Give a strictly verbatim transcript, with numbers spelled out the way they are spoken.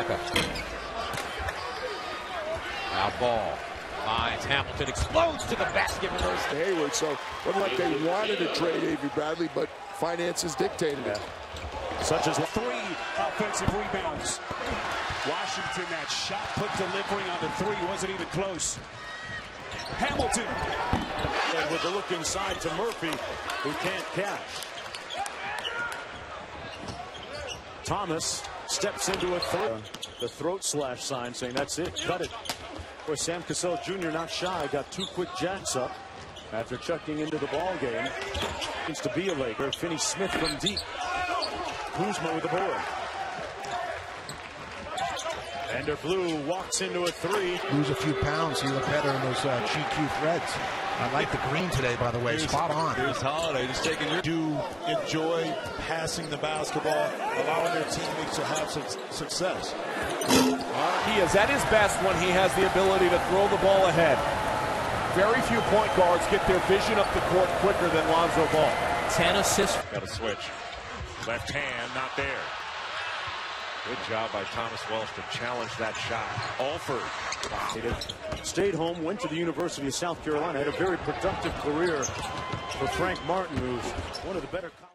Fleca. Now ball. Finds Hamilton, explodes to the basket. Hayward, so it wasn't like they wanted to trade Avery Bradley, but finances dictated it. Such as three offensive rebounds. Washington, that shot put delivering on the three wasn't even close. Hamilton. And with the look inside to Murphy, who can't catch. Thomas steps into a throat. The throat slash sign saying that's it, cut it. Boy, Sam Cassell Junior not shy, got two quick jacks up after chucking into the ball game. Seems to be a Laker. Finney Smith from deep. Kuzma with the board. Vander Blue walks into a three. Lose a few pounds, you look better in those uh, G Q threads. I like the green today, by the way. Here's, spot on. Here's Holiday just taking your. Do enjoy passing the basketball, allowing their teammates to have some success. He is at his best when he has the ability to throw the ball ahead. Very few point guards get their vision up the court quicker than Lonzo Ball. ten assists. Got a switch. Left hand, not there. Good job by Thomas Welsh to challenge that shot. Alford. Stayed home, went to the University of South Carolina, had a very productive career for Frank Martin, who's one of the better